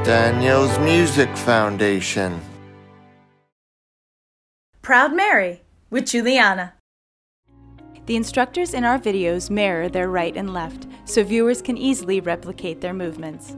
Daniel's Music Foundation. Proud Mary with Juliana. The instructors in our videos mirror their right and left, so viewers can easily replicate their movements.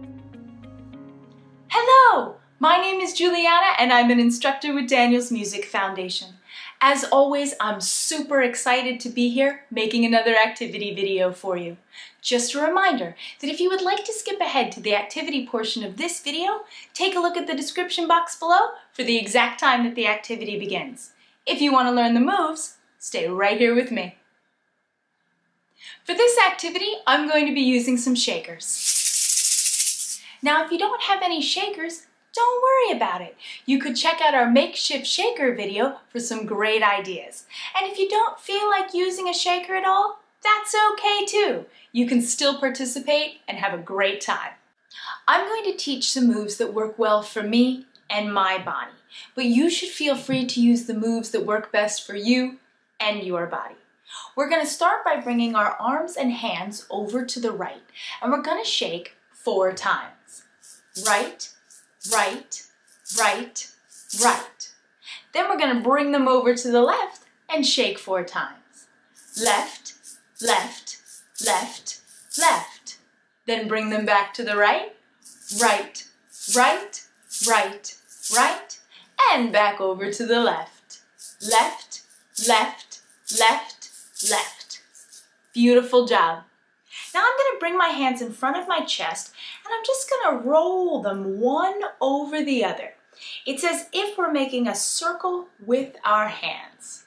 Hello! My name is Juliana and I'm an instructor with Daniel's Music Foundation. As always, I'm super excited to be here making another activity video for you. Just a reminder that if you would like to skip ahead to the activity portion of this video, take a look at the description box below for the exact time that the activity begins. If you want to learn the moves, stay right here with me. For this activity, I'm going to be using some shakers. Now, if you don't have any shakers, don't worry about it. You could check out our makeshift shaker video for some great ideas. And if you don't feel like using a shaker at all, that's okay too. You can still participate and have a great time. I'm going to teach some moves that work well for me and my body, but you should feel free to use the moves that work best for you and your body. We're going to start by bringing our arms and hands over to the right, and we're going to shake 4 times. Right, right, right, right. Then we're going to bring them over to the left and shake 4 times. Left, left, left, left. Then bring them back to the right, right, right, right, right, and back over to the left. Left, left, left, left. Beautiful job. Now I'm going to bring my hands in front of my chest and I'm just going to roll them one over the other. It's as if we're making a circle with our hands.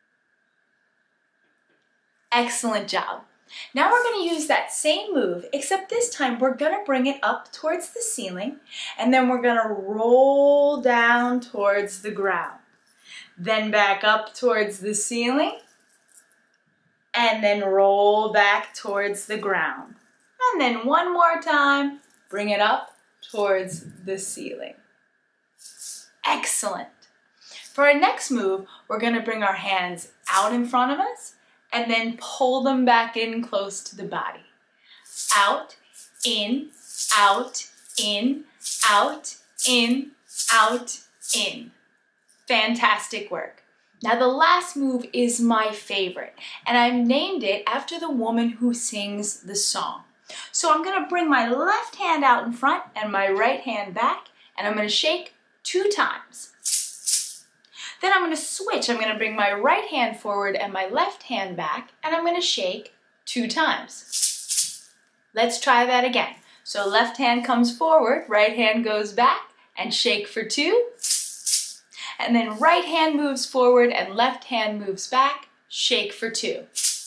Excellent job. Now we're going to use that same move, except this time we're going to bring it up towards the ceiling and then we're going to roll down towards the ground. Then back up towards the ceiling and then roll back towards the ground. And then one more time, bring it up towards the ceiling. Excellent. For our next move, we're going to bring our hands out in front of us and then pull them back in close to the body. Out, in, out, in, out, in, out, in. Fantastic work. Now the last move is my favorite, and I've named it after the woman who sings the song. So I'm going to bring my left hand out in front and my right hand back, and I'm going to shake 2 times. Then I'm going to switch. I'm going to bring my right hand forward and my left hand back, and I'm going to shake 2 times. Let's try that again. So left hand comes forward, right hand goes back, and shake for 2. And then right hand moves forward and left hand moves back, shake for 2.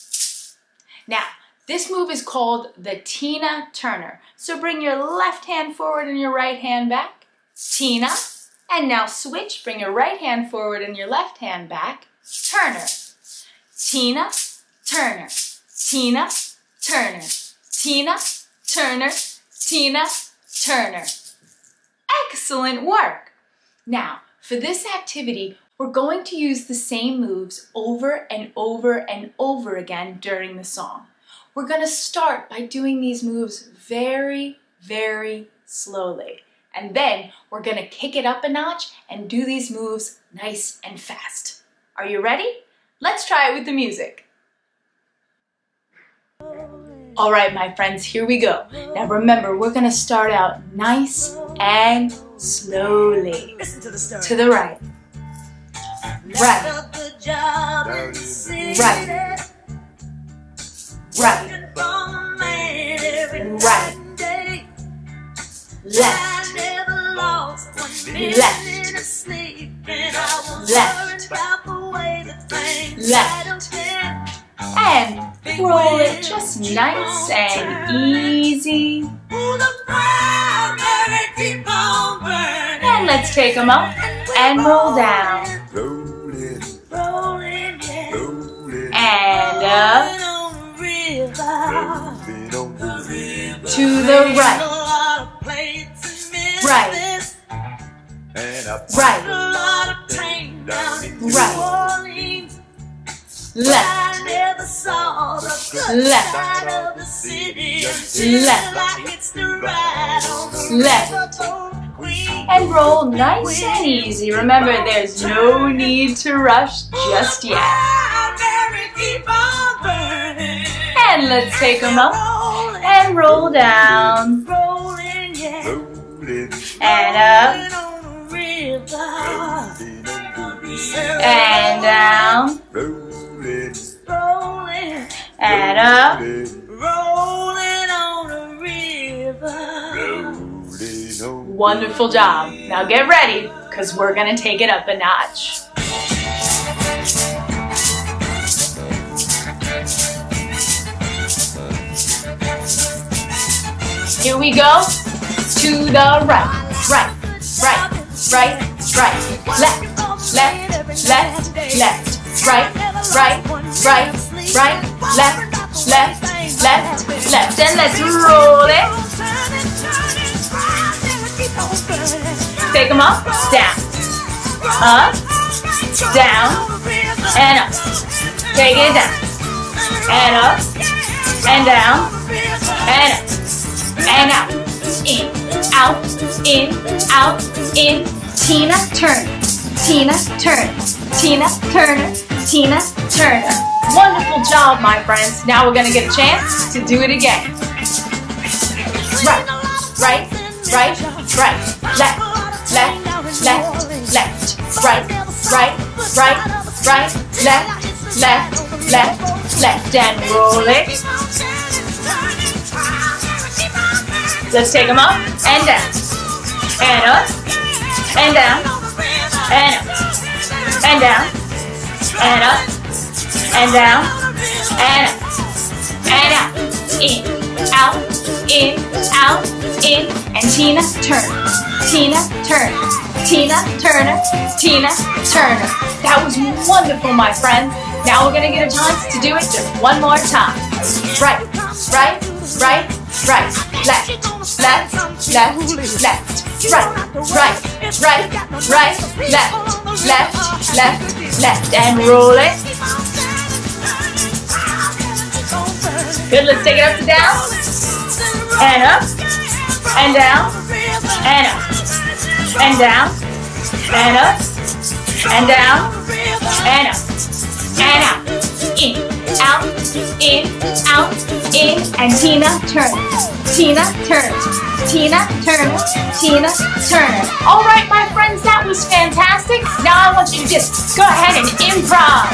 Now, this move is called the Tina Turner. So bring your left hand forward and your right hand back, Tina. And now switch, bring your right hand forward and your left hand back, Turner. Tina, Turner, Tina, Turner, Tina, Turner, Tina, Turner. Excellent work. Now, for this activity, we're going to use the same moves over and over and over again during the song. We're going to start by doing these moves very, very slowly. And then we're going to kick it up a notch and do these moves nice and fast. Are you ready? Let's try it with the music. All right, my friends, here we go. Now remember, we're going to start out nice and slowly. To the right. Right. Right. Right. Right. Left. Left. Left. Left. And roll it just nice and easy. And let's take them up and roll down. And up. To the right. Right. Right. Right. Left. Left. Left. Left. and roll nice and easy. Remember, there's no need to rush just yet. And let's take them up and roll down. And up. And down. And up. Wonderful job. Now get ready, because we're going to take it up a notch. Here we go. To the right, right, right, right, right, left, left, left, left, right, right, right, right, left, left, left, left. And let's roll it. Take them up, down, and up. Take it down, and up, and down, and up, and out. In, out, in. Tina Turner, Tina Turner, Tina Turner, Tina Turner. Wonderful job, my friends. Now we're going to get a chance to do it again. Right, right, right, right. Left, left, left, left. Right, right, right, right. Left, left, left, left. And roll it. Let's take them up and down, and up, and down, and up, and down, and up, and down, and up, and out, in, out, in, and Tina Turner, Tina Turner, Tina Turner, Tina Turner. That was wonderful, my friends. Now we're going to get a chance to do it just one more time. Right, right, right, right, left, left, left, left, right, right, right, right, left, left, left, left, and roll it. Good, let's take it up to down, and up, and down, and up, and down, and up, and down, and up, and out, in, and Tina Turner, Tina Turner, Tina Turner, Tina Turner. All right, my friends, that was fantastic. Now I want you to just go ahead and improv.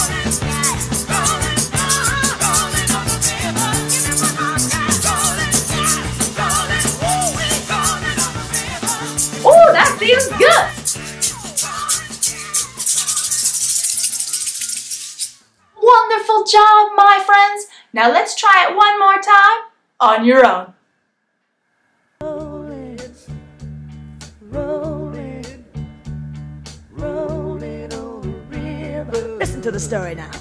Oh, that feels good. Wonderful job, my friends. Now let's try it one more time on your own. Rolling, rolling on the river. Listen to the story now.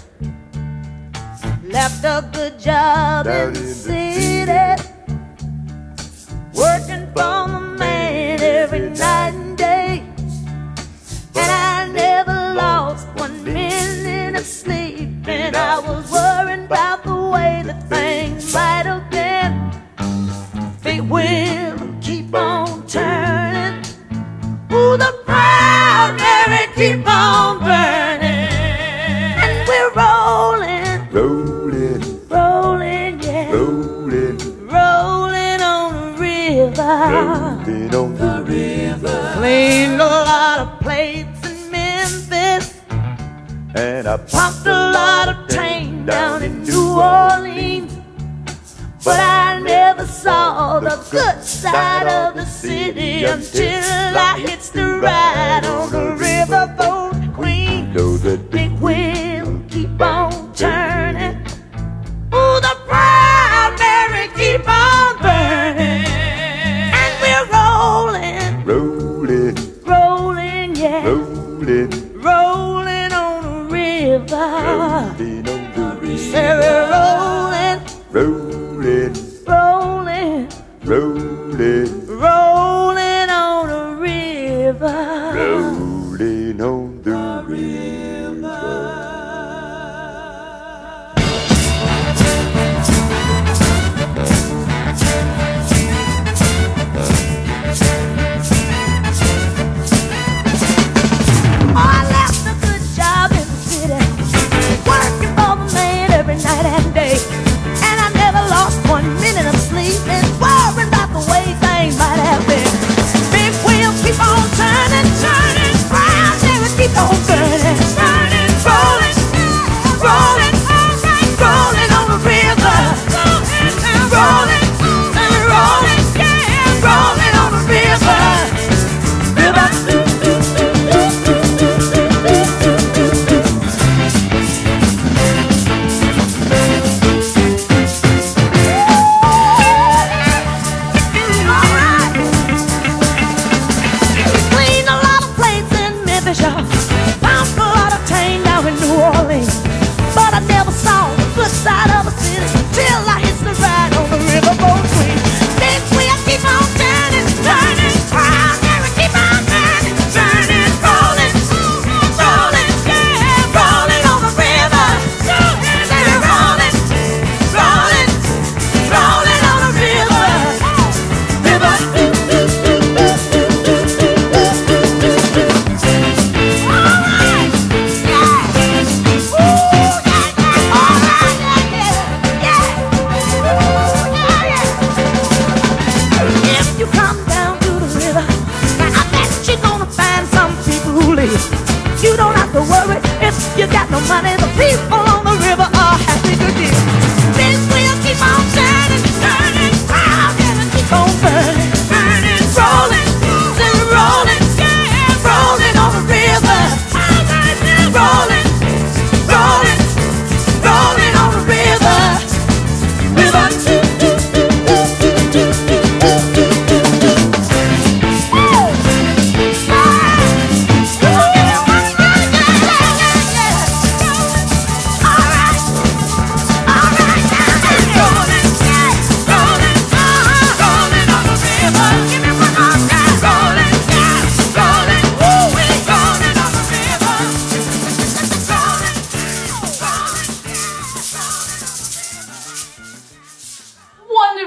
Left a good job in the city, working for the man every night and day, and I never lost 1 minute of sleep. And I was worried about the way that things might have been. Big wheel keep on turning. Ooh, the proud Mary keep on burning. And we're rolling, rolling, rolling, yeah, rolling, rolling on the river, rolling on the river. Cleaned a lot of plates in Memphis, and I pumped a lot of tang down in New Orleans. But I never saw the good side of the city until I hitched the ride on the riverboat queen. Know that big wheel keep on turning. Ooh, the proud Mary keep on burning. And we're rolling, rolling, rolling, yeah, rolling, rolling on the river, rolling on the river. Yeah, we're rolling, rolling, rolling, rolling, rolling on the river, rolling on the river.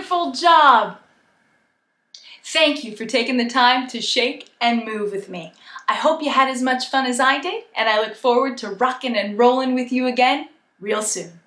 wonderful job. Thank you for taking the time to shake and move with me. I hope you had as much fun as I did, and I look forward to rocking and rolling with you again real soon.